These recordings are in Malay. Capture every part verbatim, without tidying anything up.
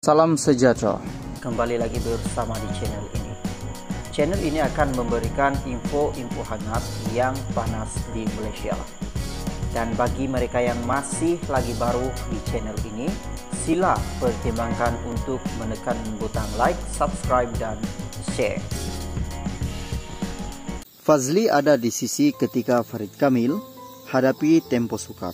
Salam sejahtera. Kembali lagi bersama di channel ini. Channel ini akan memberikan info-info hangat yang panas di Malaysia. Dan bagi mereka yang masih lagi baru di channel ini, sila pertimbangkan untuk menekan butang like, subscribe dan share. Fazli ada di sisi ketika Farid Kamil hadapi tempo sukar.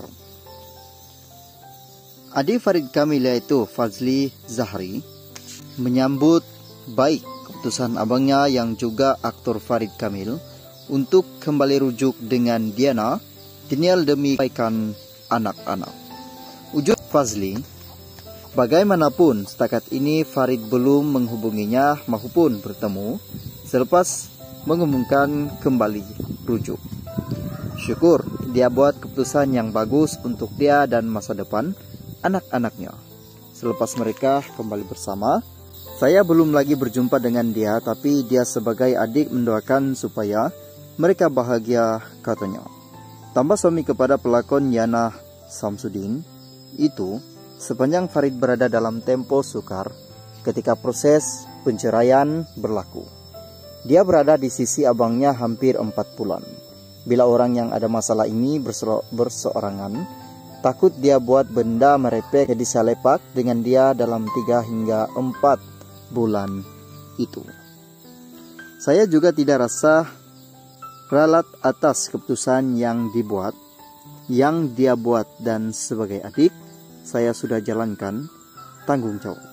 Adik Farid Kamil yaitu Fazli Zahri menyambut baik keputusan abangnya yang juga aktor Farid Kamil untuk kembali rujuk dengan Diana tinggal demi kebaikan anak-anak. Ujar Fazli, bagaimanapun setakat ini Farid belum menghubunginya maupun bertemu selepas mengumumkan kembali rujuk. Syukur dia buat keputusan yang bagus untuk dia dan masa depan anak-anaknya. Selepas mereka kembali bersama, saya belum lagi berjumpa dengan dia, tapi dia sebagai adik mendoakan supaya mereka bahagia, katanya. Tambah suami kepada pelakon Yana Samsudin itu, sepanjang Farid berada dalam tempo sukar ketika proses penceraian berlaku. Dia berada di sisi abangnya hampir empat bulan. Bila orang yang ada masalah ini berseorangan, takut dia buat benda merepek jadi salepak dengan dia dalam tiga hingga empat bulan itu. Saya juga tidak rasa ralat atas keputusan yang dibuat, yang dia buat, dan sebagai adik, saya sudah jalankan tanggung jawab.